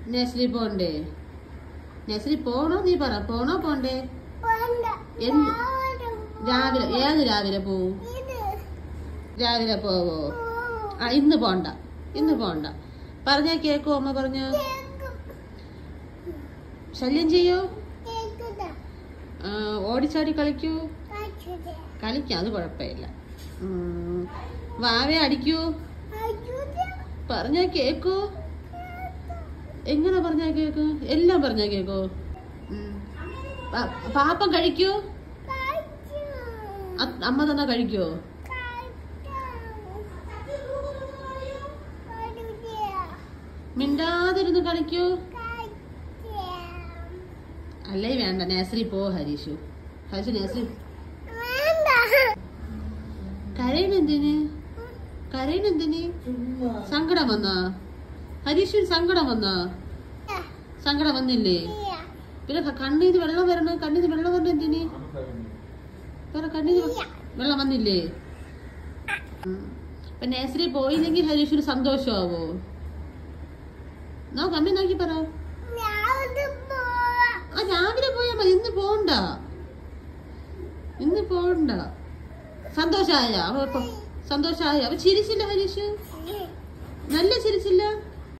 Nursery പോണ്ടേ? Nursery പോണോ? നീ പറ, പോണോ പോണ്ടേ? രാവിലെ ഏത് രാവിലെ പോവും? രാവിലെ പോവോ? ആ ഇന്ന് പോണ്ട, ഇന്ന് പോണ്ട. പറഞ്ഞാ കേക്കോ? അമ്മ പറഞ്ഞു ശല്യം ചെയ്യോ? ഓടിച്ചാടി കളിക്കൂ? കളിക്കാം, അത് കുഴപ്പമില്ല. വാവേ അടിക്കൂ? പറഞ്ഞാ കേക്കോ? എങ്ങനെ പറഞ്ഞാ കേക്കോ? എല്ലാം പറഞ്ഞാ കേക്കോ? പാപ്പം കഴിക്കൂ? അമ്മ തന്നാ കഴിക്കോ? മിണ്ടാതിരുന്ന് കളിക്കൂ? അല്ലേ വേണ്ട, നഴ്സറി പോ ഹരീഷു. ഹരീഷു നഴ്സറി കരയണെന്തിന്? കരയണെന്തിന്? സങ്കടം വന്നാ? ഹരീഷിന് സങ്കടം വന്നാ? സങ്കടം വന്നില്ലേ? പിന്നെ കണ്ണീന്ന് വെള്ളം വരണം. കണ്ണീന്ന് വെള്ളം വരണം എന്തിന്? വേറെ കണ്ണീന്ന് വെള്ളം വന്നില്ലേ? ഇപ്പൊ നഴ്സറി പോയില്ലെങ്കിൽ ഹരീഷിന് സന്തോഷമാവോ? നോക്ക്, അമ്മ നോക്കി പറ. ആ രാവിലെ പോയാ മതി, ഇന്ന് പോണ്ട, ഇന്ന് പോണ്ട. സന്തോഷായ? സന്തോഷായ? അപ്പൊ ചിരിച്ചില്ല ഹരീഷ്? നല്ല ചിരിച്ചില്ല?